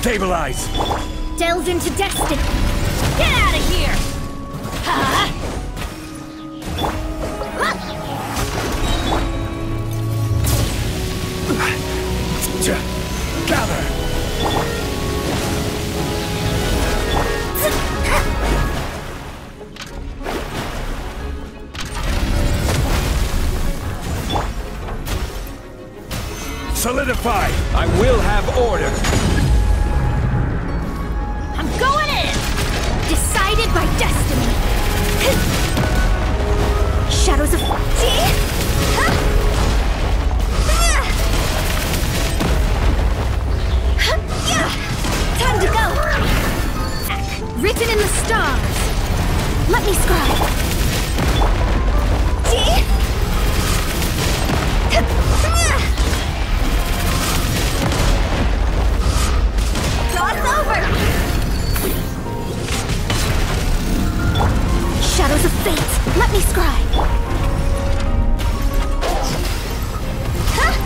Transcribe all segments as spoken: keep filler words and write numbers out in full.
Stabilize! Delve into destiny! Get out of here! Huh? Gather! Solidify! I will have order! I'm going in! Decided by destiny! Shadows of... Time to go! Written in the stars! Let me scribe! Shadows of fate, let me scribe! Huh?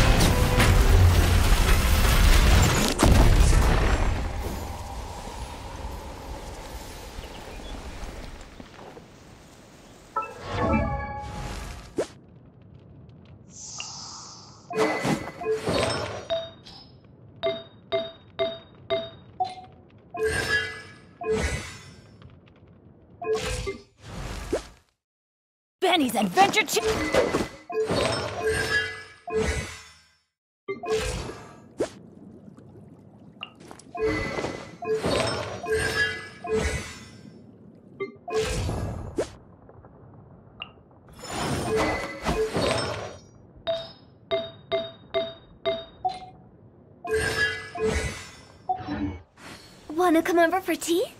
Benny's Adventure Ch- Wanna come over for tea?